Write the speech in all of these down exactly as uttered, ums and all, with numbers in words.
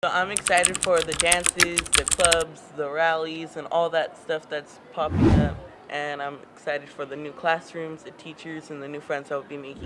I'm excited for the dances, the clubs, the rallies, and all that stuff that's popping up. And I'm excited for the new classrooms, the teachers, and the new friends I'll be making.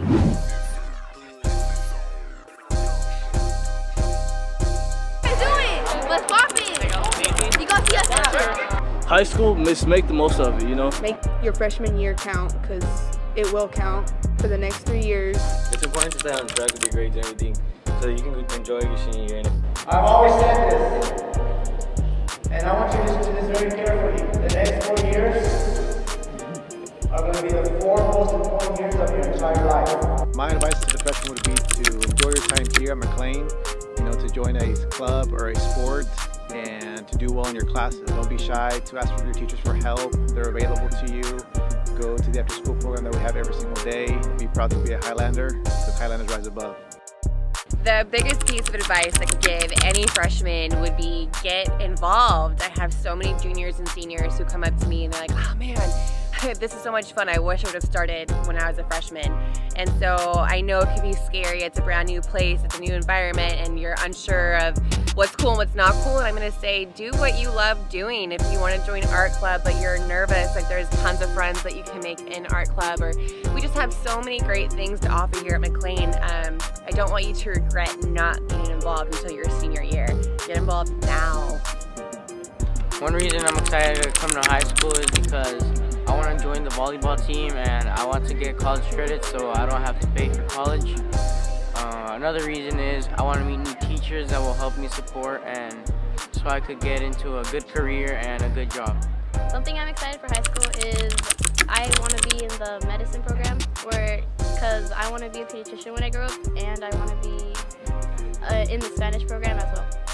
Let's pop it! You gonna see us after. High school, just make the most of it, you know? Make your freshman year count, because it will count for the next three years. It's important to stay on track with your grades and everything, so you can enjoy your senior year. I've always said this, and I want you to listen to this very carefully. The next four years are going to be the four most important years of your entire life. My advice to the freshmen would be to enjoy your time here at McLean, you know, to join a club or a sport, and to do well in your classes. Don't be shy to ask for your teachers for help. They're available to you. Go to the after school program that we have every single day. Be proud to be a Highlander, because Highlanders rise above. The biggest piece of advice I could give any freshman would be get involved. I have so many juniors and seniors who come up to me and they're like, oh man, this is so much fun. I wish I would have started when I was a freshman. And so I know it can be scary. It's a brand new place, it's a new environment, and you're unsure of what's cool and what's not cool. And I'm gonna say, do what you love doing. If you wanna join art club but you're nervous, like there's tons of friends that you can make in art club, or we just have so many great things to offer here at McLean. Um, I don't want you to regret not being involved until your senior year. Get involved now. One reason I'm excited to come to high school is because I want to join the volleyball team and I want to get college credit so I don't have to pay for college. Uh, another reason is I want to meet new teachers that will help me support and so I could get into a good career and a good job. Something I'm excited for high school is I want to be in the medicine program, where because I want to be a pediatrician when I grow up, and I want to be uh, in the Spanish program as well.